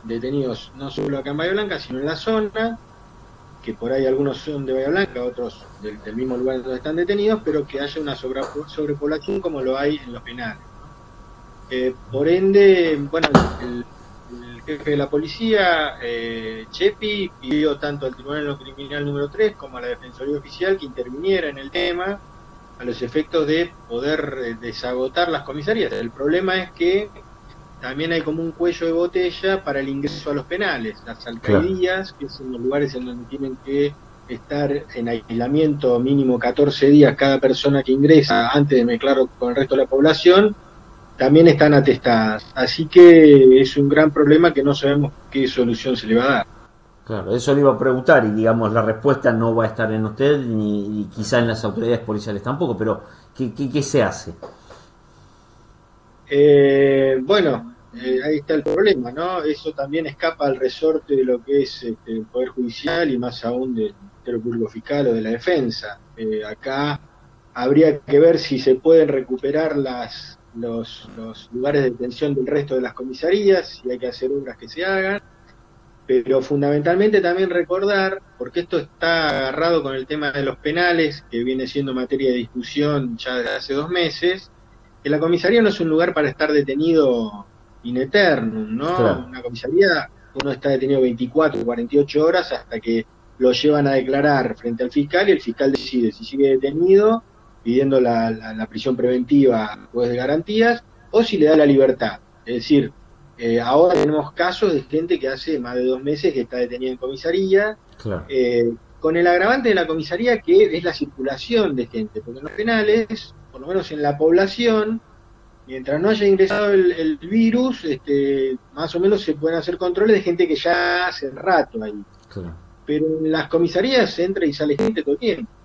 detenidos no solo acá en Bahía Blanca, sino en la zona, que por ahí algunos son de Bahía Blanca, otros del mismo lugar donde están detenidos, pero que haya una sobrepoblación como lo hay en los penales, ¿no? Por ende, bueno, el jefe de la policía, Chepi, pidió tanto al Tribunal Criminal número 3 como a la Defensoría Oficial que interviniera en el tema a los efectos de poder desagotar las comisarías. El problema es que también hay como un cuello de botella para el ingreso a los penales, las Claro. alcaidías, que son los lugares en donde tienen que estar en aislamiento mínimo 14 días cada persona que ingresa antes de mezclar con el resto de la población, también están atestadas. Así que es un gran problema que no sabemos qué solución se le va a dar. Claro, eso le iba a preguntar y digamos la respuesta no va a estar en usted ni quizá en las autoridades policiales tampoco, pero ¿qué se hace? Bueno, ahí está el problema, ¿no? Eso también escapa al resorte de lo que es el Poder Judicial y más aún del Ministerio Público Fiscal o de la Defensa. Acá habría que ver si se pueden recuperar los lugares de detención del resto de las comisarías, si hay que hacer obras que se hagan, pero fundamentalmente también recordar, porque esto está agarrado con el tema de los penales, que viene siendo materia de discusión ya desde hace 2 meses, que la comisaría no es un lugar para estar detenido in eternum, ¿no? Claro, Una comisaría, uno está detenido 24, 48 horas hasta que lo llevan a declarar frente al fiscal y el fiscal decide si sigue detenido, pidiendo la prisión preventiva juez de garantías, o si le da la libertad. Es decir, ahora tenemos casos de gente que hace más de 2 meses que está detenida en comisaría, claro. con el agravante de la comisaría que es la circulación de gente, porque en los penales, por lo menos en la población, mientras no haya ingresado el virus, más o menos se pueden hacer controles de gente que ya hace rato ahí. Claro. Pero en las comisarías entra y sale gente todo el tiempo.